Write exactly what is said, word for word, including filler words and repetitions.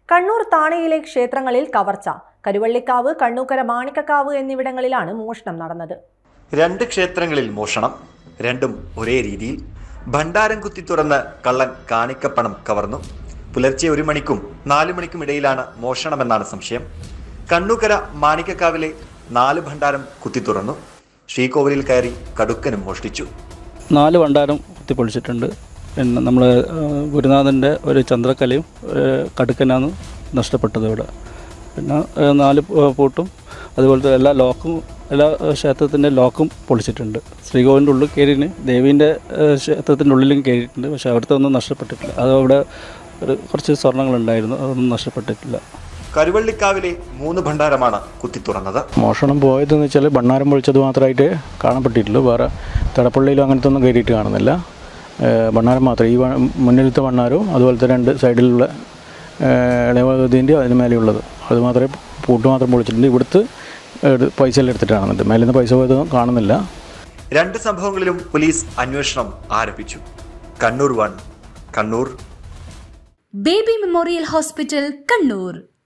കണ്ണൂർ താണയിലെ ക്ഷേത്രങ്ങളിൽ കവർച്ച. കരുവള്ളിക്കാവ്, കണ്ണൂക്കര മാണിക്കക്കാവ് എന്നിവിടങ്ങളിലാണ് മോഷണം നടന്നത്. രണ്ട് ക്ഷേത്രങ്ങളിൽ മോഷണം, രണ്ടും ഒരേ രീതിയിൽ. ഭണ്ഡാരം കുത്തി തുറന്ന് കള്ളൻ കാണിക്കപ്പണം കവർന്നു. പുലർച്ചെ ഒരു മണിക്കും നാലു മണിക്കും ഇടയിലാണ് മോഷണമെന്നാണ് സംശയം. കണ്ണൂക്കര മാണിക്കക്കാവിലെ നാല് ഭണ്ഡാരം കുത്തി തുറന്നു. ശ്രീകോവിലിൽ കയറി കടുക്കനും മോഷ്ടിച്ചു. നാല് ഭണ്ഡാരം കുത്തിപ്പൊളിച്ചിട്ടുണ്ട്. പിന്നെ നമ്മൾ ഗുരുനാഥൻ്റെ ഒരു ചന്ദ്രക്കലയും കടുക്കനാണ് നഷ്ടപ്പെട്ടത് ഇവിടെ. പിന്നെ നാല് പൂട്ടും അതുപോലത്തെ എല്ലാ ലോക്കും എല്ലാ ക്ഷേത്രത്തിൻ്റെ ലോക്കും പൊളിച്ചിട്ടുണ്ട്. ശ്രീകോവിലിൻ്റെ ഉള്ളിൽ കയറിന് ദേവീൻ്റെ ക്ഷേത്രത്തിൻ്റെ ഉള്ളിലും കയറിയിട്ടുണ്ട്. പക്ഷേ അവിടുത്തെ ഒന്നും നഷ്ടപ്പെട്ടിട്ടില്ല. അത് അവിടെ ഒരു കുറച്ച് സ്വർണ്ണങ്ങളുണ്ടായിരുന്നു, അതൊന്നും നഷ്ടപ്പെട്ടിട്ടില്ല. കരുവള്ളിക്കാവിലെ മൂന്ന് ഭണ്ഡാരമാണ് കുത്തി തുറന്നത്. മോഷണം പോയതെന്ന് വെച്ചാൽ ഭണ്ഡാരം പൊളിച്ചത് മാത്രമായിട്ട് കാണപ്പെട്ടിട്ടുള്ളൂ. വേറെ തടപ്പള്ളിയിലും അങ്ങനത്തെ ഒന്നും കയറിയിട്ട് കാണുന്നില്ല. ഭണ്ഡാരം മാത്രം, ഈ മുന്നിലത്തെ ഭണ്ഡാരവും അതുപോലത്തെ രണ്ട് സൈഡിലുള്ള ഇളവതിൻ്റെ അതിന് മേലെയുള്ളത്, അത് മാത്രമേ പൂട്ട് മാത്രം പൊളിച്ചിട്ടുണ്ട്. ഇവിടുത്തെ പൈസ എല്ലാം എടുത്തിട്ടാണ്, മേലെ നിന്ന് പൈസ പോയതൊന്നും കാണുന്നില്ല. രണ്ട് സംഭവങ്ങളിലും പോലീസ് അന്വേഷണം ആരംഭിച്ചു. Kannur one, Kannur. Baby memorial hospital, Kannur.